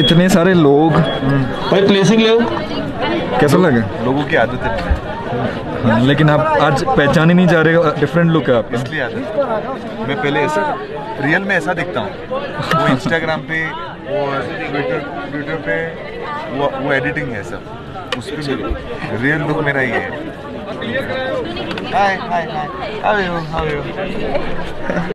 इतने सारे लोग। भाई प्लेसिंग ले, कैसा लगा? लोगों की आदत है। हाँ, लेकिन आप आज पहचान ही नहीं जा रहे, डिफरेंट लुक है आपका। इसलिए आदत, मैं पहले ऐसा रियल में ऐसा दिखता हूँ, वो इंस्टाग्राम पे, वो ट्विटर पे, वो एडिटिंग है सब, उस पर रियल लुक मेरा ये है। Hi hi hi, how are you?